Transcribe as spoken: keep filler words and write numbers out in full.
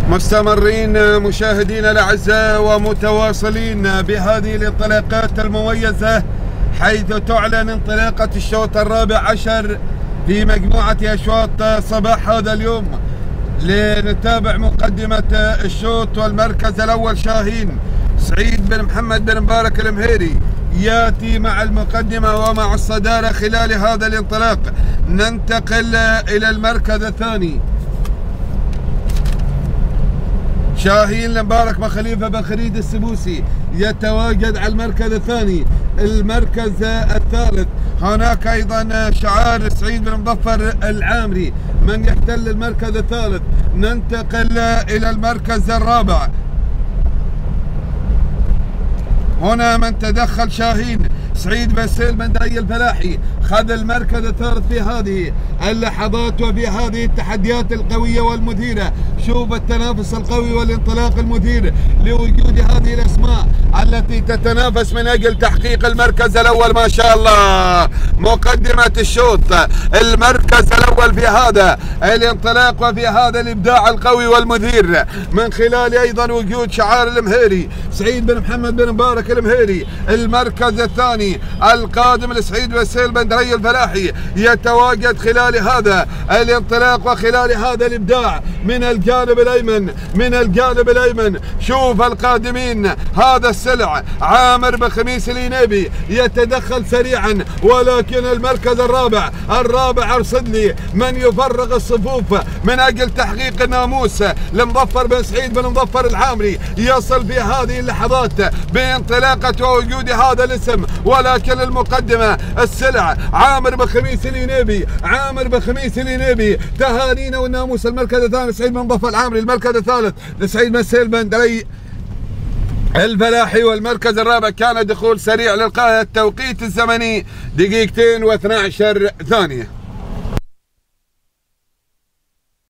مستمرين مشاهدينا الاعزاء ومتواصلين بهذه الانطلاقات المميزه، حيث تعلن انطلاقه الشوط الرابع عشر في مجموعه اشواط صباح هذا اليوم. لنتابع مقدمه الشوط والمركز الاول شاهين سعيد بن محمد بن مبارك المهيري ياتي مع المقدمه ومع الصداره خلال هذا الانطلاق. ننتقل الى المركز الثاني شاهين المبارك بن خليفه بن خليد السبوسي يتواجد على المركز الثاني. المركز الثالث هناك ايضا شعار سعيد بن مظفر العامري من يحتل المركز الثالث. ننتقل الى المركز الرابع، هنا من تدخل شاهين سعيد بن سهيل بن دري الفلاحي خذ المركز الثالث في هذه اللحظات وفي هذه التحديات القوية والمثيرة. شوف التنافس القوي والانطلاق المثير لوجود هذه الاسماء التي تتنافس من اجل تحقيق المركز الاول. ما شاء الله مقدمة الشوط، المركز الاول في هذا الانطلاق وفي هذا الابداع القوي والمثير من خلال ايضا وجود شعار المهيري سعيد بن محمد بن مبارك المهيري. المركز الثاني القادم لسعيد بن سهيل بن دري الفلاحي يتواجد خلال هذا الانطلاق وخلال هذا الابداع من الجانب الايمن من الجانب الايمن. شوف القادمين، هذا السلع عامر بن خميس الينيبي يتدخل سريعا، ولكن المركز الرابع الرابع ارصد لي من يفرغ الصفوف من اجل تحقيق الناموس لمظفر بن سعيد بن مظفر العامري يصل في هذه اللحظات بانطلاقه ووجود هذا الاسم، ولكن المقدمه السلع عامر بن خميس الينيبي عامر بن خميس الينيبي. تهانينا والناموس. المركز الثاني سعيد بن مظفر العامري، المركز الثالث لسعيد بن سهيل بن دري الفلاحي، والمركز الرابع كان دخول سريع للقاء التوقيت الزمني دقيقتين واثني عشر ثانيه.